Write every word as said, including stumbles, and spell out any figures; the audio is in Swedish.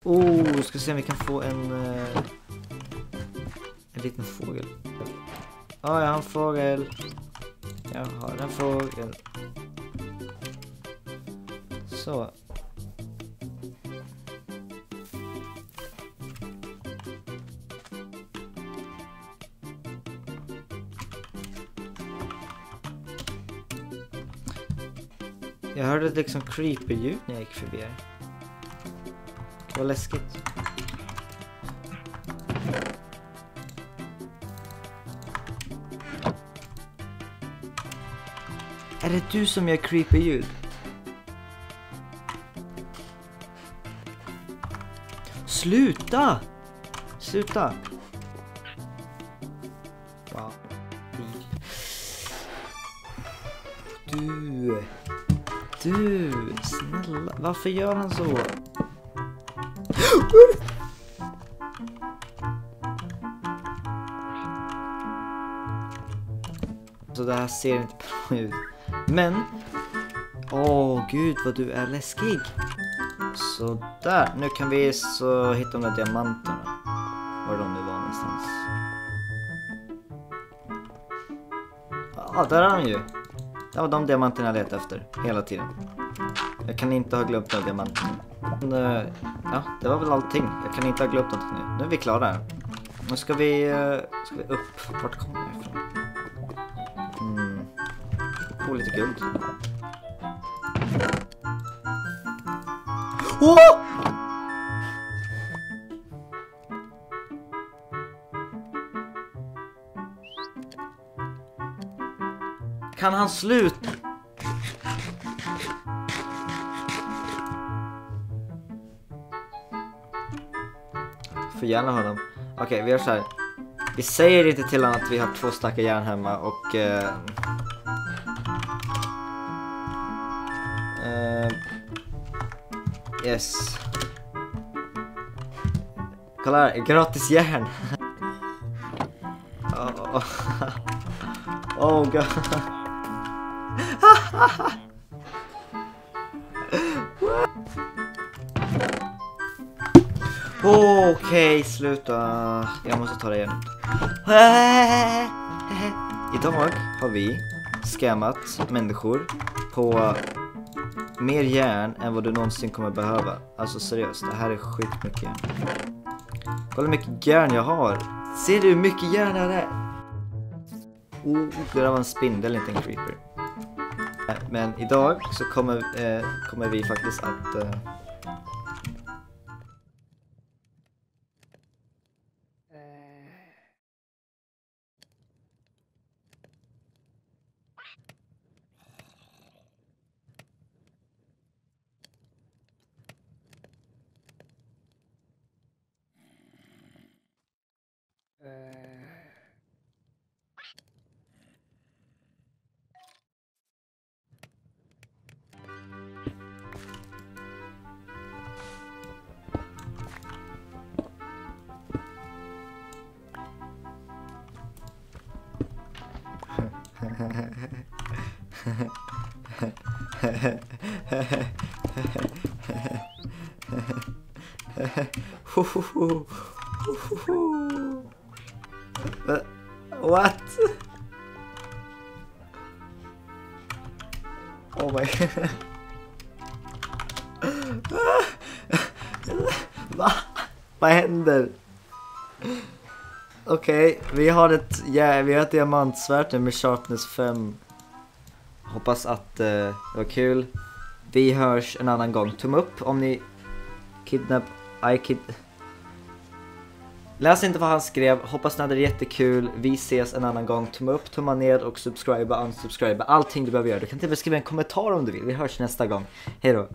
Oh, ska se om vi kan få en uh, en liten fågel. Ja, oh, jag har en fågel. Jag har en fågel. Så. Jag hörde ett liksom creeper-ljud när jag gick förbi här. Det var läskigt. Är det du som gör creeper-ljud? Sluta! Sluta! Wow. Du... Du, snälla, varför gör han så? Så det här ser inte bra ut. Men, åh gud vad du är läskig. Så där, nu kan vi så hitta de där diamanterna. Var de nu var någonstans? Ja, där är han ju. Det var de diamanterna jag letade efter hela tiden. Jag kan inte ha glömt några diamanter. Men, ja, det var väl allting. Jag kan inte ha glömt något nu. Nu är vi klara här. Nu ska vi, ska vi upp. Vart kommer jag ifrån? Mm. Få lite guld. Åh! Kan han sluta? Får gärna ha dem. Okej, okay, vi gör så här. Vi säger inte till honom att vi har två stackar järn hemma och... Uh, uh, yes. Kolla här, gratis järn. oh, oh god. Okej, okay, sluta. Jag måste ta det igen. Idag har vi scammat människor på mer järn än vad du någonsin kommer behöva. Alltså seriöst, det här är sjukt mycket järn. Kolla hur mycket järn jag har. Ser du hur mycket järn jag är? Oh, det där var en spindel, inte en creeper. Men idag så kommer, eh, kommer vi faktiskt att... Eh, What? Oh my god. Va? Vad händer? Okej, okay, vi har ett ja, vi har ett diamantsvärd med sharpness fem. Hoppas att uh, det var kul. Vi hörs en annan gång. Tum upp om ni kidnap I kid. Läs inte vad han skrev. Hoppas ni hade det jättekul. Vi ses en annan gång. Tum upp, tumma ner och subscribe, unsubscribe. Allting du behöver göra. Du kan till och med skriva en kommentar om du vill. Vi hörs nästa gång. Hej då.